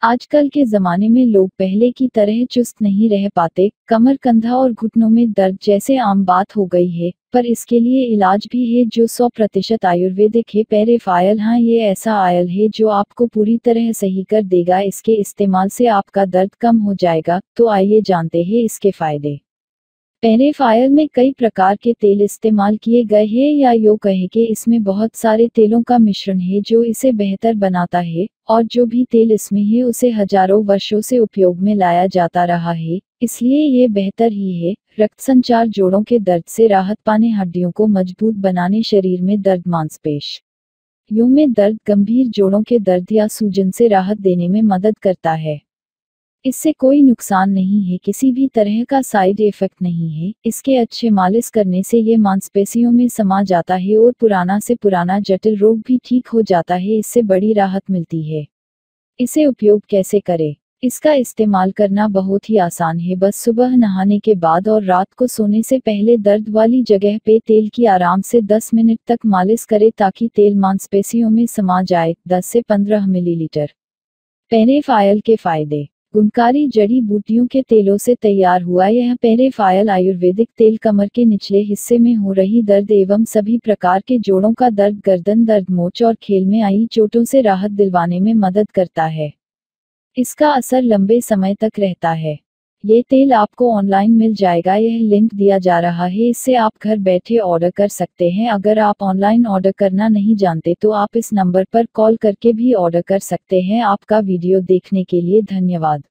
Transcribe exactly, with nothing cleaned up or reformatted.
आजकल के ज़माने में लोग पहले की तरह चुस्त नहीं रह पाते, कमर कंधा और घुटनों में दर्द जैसे आम बात हो गई है, पर इसके लिए इलाज भी है जो सौ प्रतिशत आयुर्वेदिक है। पैरेफ ऑयल, हाँ, ये ऐसा ऑयल है जो आपको पूरी तरह सही कर देगा। इसके इस्तेमाल से आपका दर्द कम हो जाएगा। तो आइए जानते हैं इसके फायदे। पैरेफ ऑयल में कई प्रकार के तेल इस्तेमाल किए गए हैं, या यूं कहें कि इसमें बहुत सारे तेलों का मिश्रण है जो इसे बेहतर बनाता है, और जो भी तेल इसमें है उसे हजारों वर्षों से उपयोग में लाया जाता रहा है, इसलिए ये बेहतर ही है। रक्त संचार, जोड़ों के दर्द से राहत पाने, हड्डियों को मजबूत बनाने, शरीर में दर्द, मांसपेशियों में दर्द, गंभीर जोड़ों के दर्द या सूजन से राहत देने में मदद करता है। इससे कोई नुकसान नहीं है, किसी भी तरह का साइड इफेक्ट नहीं है। इसके अच्छे मालिश करने से ये मांसपेशियों में समा जाता है और पुराना से पुराना जटिल रोग भी ठीक हो जाता है। इससे बड़ी राहत मिलती है। इसे उपयोग कैसे करें? इसका इस्तेमाल करना बहुत ही आसान है। बस सुबह नहाने के बाद और रात को सोने से पहले दर्द वाली जगह पे तेल की आराम से दस मिनट तक मालिश करें ताकि तेल मांसपेशियों में समा जाए। दस से पंद्रह मिलीलीटर। पैरेफ ऑयल के फायदे। गुणकारी जड़ी बूटियों के तेलों से तैयार हुआ यह पैरेफ ऑयल आयुर्वेदिक तेल कमर के निचले हिस्से में हो रही दर्द एवं सभी प्रकार के जोड़ों का दर्द, गर्दन दर्द, मोच और खेल में आई चोटों से राहत दिलवाने में मदद करता है। इसका असर लंबे समय तक रहता है। ये तेल आपको ऑनलाइन मिल जाएगा, यह लिंक दिया जा रहा है, इससे आप घर बैठे ऑर्डर कर सकते हैं। अगर आप ऑनलाइन ऑर्डर करना नहीं जानते तो आप इस नंबर पर कॉल करके भी ऑर्डर कर सकते हैं। आपका वीडियो देखने के लिए धन्यवाद।